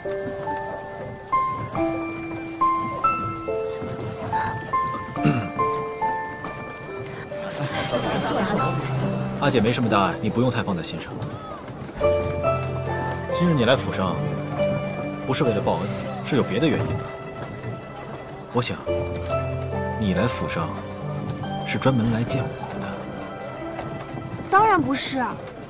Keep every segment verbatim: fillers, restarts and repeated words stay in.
阿姐没什么大碍，你不用太放在心上。今日你来府上，不是为了报恩，是有别的原因的。我想，你来府上是专门来见我的。 当然不是。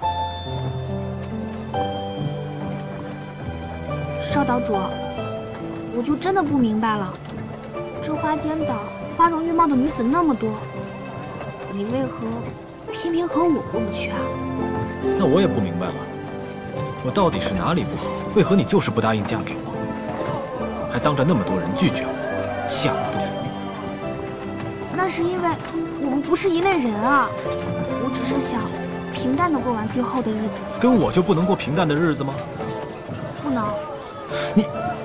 少岛主，我就真的不明白了，这花间岛花容月貌的女子那么多，你为何偏偏和我过不去啊？ 那我也不明白了，我到底是哪里不好？为何你就是不答应嫁给我，还当着那么多人拒绝我，下我的毒？ 那是因为我们不是一类人啊！我只是想平淡的过完最后的日子。 跟我就不能过平淡的日子吗？ 不能。 你，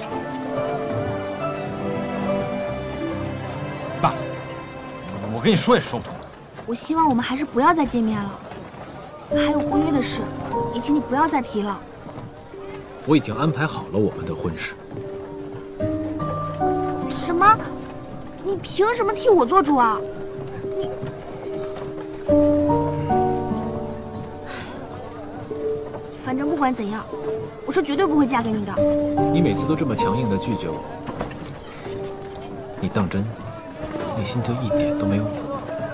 爸，我跟你说也说不通。 我希望我们还是不要再见面了。还有婚约的事，也请你不要再提了。 我已经安排好了我们的婚事。 什么？你凭什么替我做主啊？你，反正不管怎样，我是绝对不会嫁给你的。 你每次都这么强硬的拒绝我，你当真内心就一点都没有我？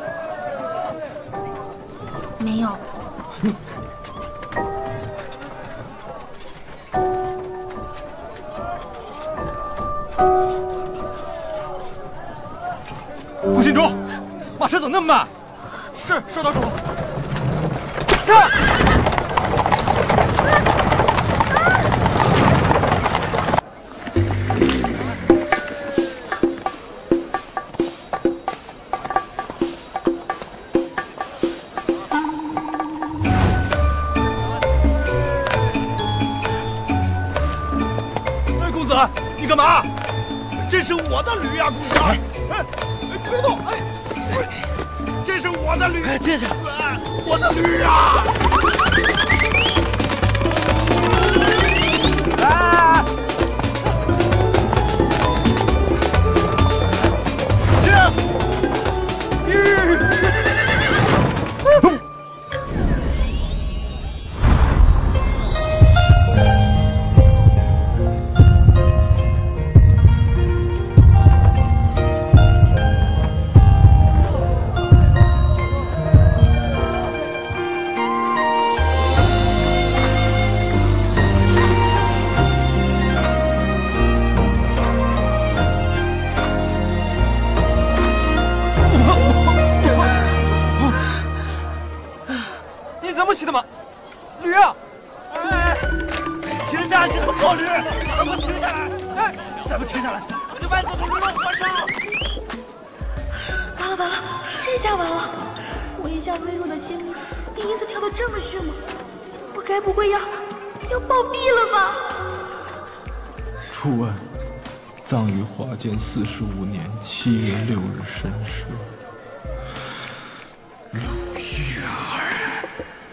没有。 你。顾信忠，马车怎么那么慢？ 是，少岛主。 是。 哎，公子，你干嘛？这是我的驴呀，公子！哎，别动！哎，这是我的驴！哎， 接下， 我的驴啊！ 啊！ 初问，葬于华间四十五年七月六日申时。陆玉儿。